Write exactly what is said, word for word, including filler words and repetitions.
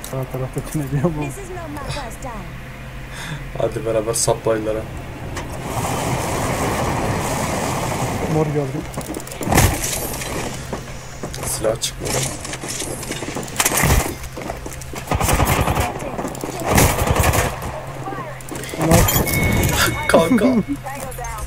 Sağ taraftakine diyorum ama. This is not my first time. Hadi beraber supply'lara. Mor gördüm. Silah çıkmadı. Ama Kanka. Tango down.